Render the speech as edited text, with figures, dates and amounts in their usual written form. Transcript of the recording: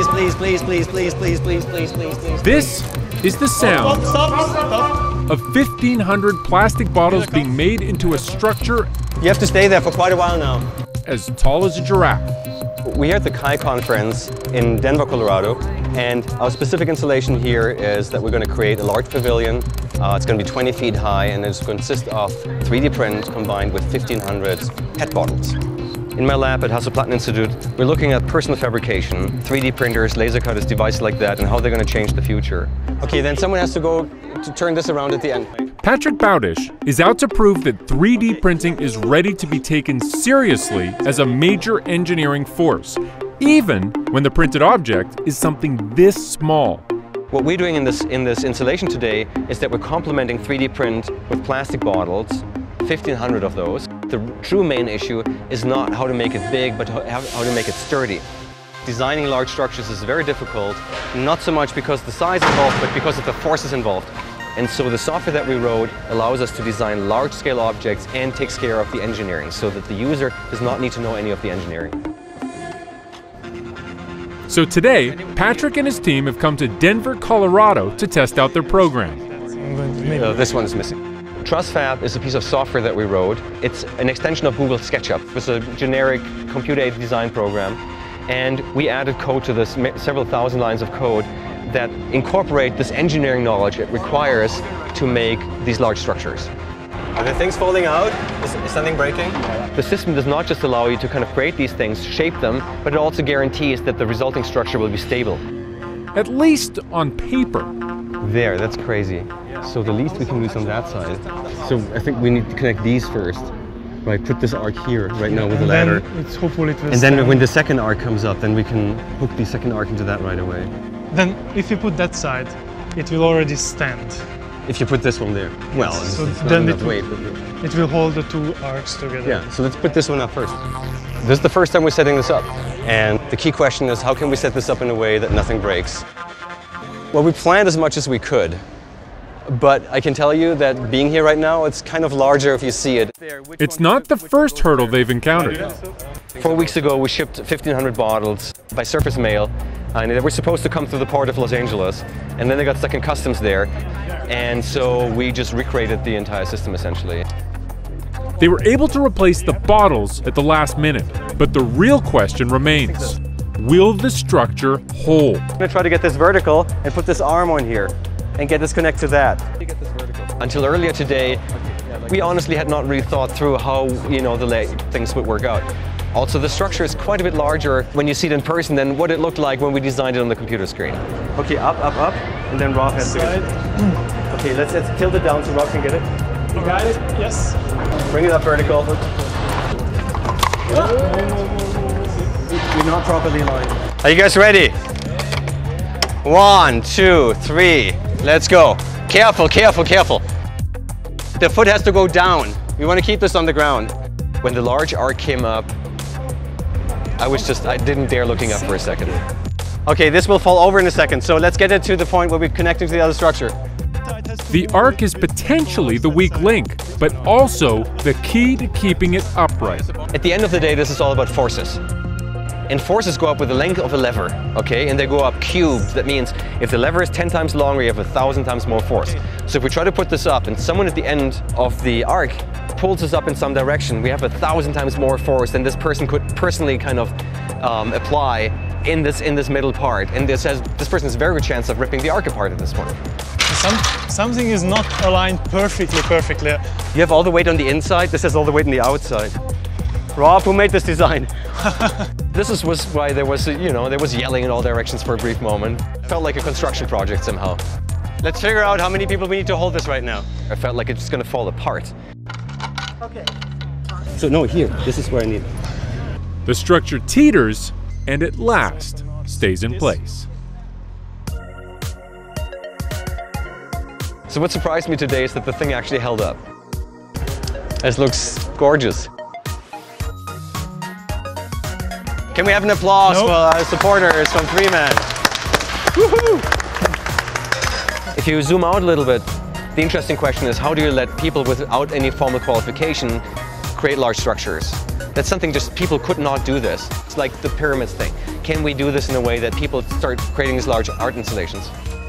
please, please, please, please, please, please, please, please, please, please. This is the sound Stop. of 1,500 plastic bottles being made into a structure You have to stay there for quite a while now. as tall as a giraffe. We're at the CHI conference in Denver, Colorado, and our specific installation here is that we're going to create a large pavilion. It's going to be 20 feet high, and it's going to consist of 3D print combined with 1,500 PET bottles. In my lab at Hasselplatten Institute, we're looking at personal fabrication, 3D printers, laser cutters, devices like that, and how they're going to change the future. Okay, then someone has to go to turn this around at the end. Patrick Bowdish is out to prove that 3D printing is ready to be taken seriously as a major engineering force, even when the printed object is something this small. What we're doing in this installation today is that we're complementing 3D print with plastic bottles, 1,500 of those. The true main issue is not how to make it big, but how to make it sturdy. Designing large structures is very difficult, not so much because of the size involved, but because of the forces involved. And so the software that we wrote allows us to design large-scale objects and takes care of the engineering, so that the user does not need to know any of the engineering. So today, Patrick and his team have come to Denver, Colorado to test out their program. This one is missing. TrussFab is a piece of software that we wrote. It's an extension of Google SketchUp. It's a generic computer-aided design program. And we added code to this, several thousand lines of code that incorporate this engineering knowledge it requires to make these large structures. Are there things falling out? Is something breaking? The system does not just allow you to kind of create these things, shape them, but it also guarantees that the resulting structure will be stable. At least on paper. There, that's crazy. So the least we can do is on that side. So I think we need to connect these first. Right, put this arc here right now with the ladder. Hopefully it will and then stand. when the second arc comes up, then we can hook the second arc into that right away. Then if you put that side, it will already stand. If you put this one there, well, So it's not then enough it weight. It will hold the two arcs together. Yeah, so let's put this one up first. This is the first time we're setting this up. And the key question is, how can we set this up in a way that nothing breaks? Well, we planned as much as we could. But I can tell you that being here right now, it's kind of larger if you see it. It's not the first hurdle they've encountered. 4 weeks ago, we shipped 1,500 bottles by surface mail, and they were supposed to come through the port of Los Angeles, and then they got stuck in customs there, and so we just recreated the entire system essentially. They were able to replace the bottles at the last minute, but the real question remains. Will the structure hold? I'm gonna try to get this vertical and put this arm on here and get this connected to that. Until earlier today, we honestly had not really thought through how, things would work out. Also, the structure is quite a bit larger when you see it in person than what it looked like when we designed it on the computer screen. Okay, up, and then Rob has to get it. Okay, let's tilt it down so Rob can get it. You got it? Yes. Bring it up vertical. We're not properly aligned. Are you guys ready? 1, 2, 3, let's go. Careful, careful, careful. The foot has to go down. We want to keep this on the ground. When the large arc came up, I didn't dare looking up for a second. Okay, this will fall over in a second, so let's get it to the point where we're connecting to the other structure. The arc is potentially the weak link, but also the key to keeping it upright. At the end of the day, this is all about forces. And forces go up with the length of a lever, okay? And they go up cubed. That means if the lever is 10 times longer, you have 1,000 times more force. So if we try to put this up and someone at the end of the arc pulls us up in some direction, we have 1,000 times more force than this person could personally kind of apply in this middle part. And this person has a very good chance of ripping the arc apart at this point. Something is not aligned perfectly. You have all the weight on the inside, this has all the weight on the outside. Rob, who made this design? This was why there was yelling in all directions for a brief moment. Felt like a construction project somehow. Let's figure out how many people we need to hold this right now. I felt like it's just gonna fall apart. Okay. So no, here, this is where I need it. The structure teeters and at last stays in place. So what surprised me today is that the thing actually held up. This looks gorgeous. Can we have an applause for our supporters from 3Man? Woohoo! If you zoom out a little bit, the interesting question is, how do you let people without any formal qualification create large structures? That's something just people could not do this. It's like the pyramids thing. can we do this in a way that people start creating these large art installations?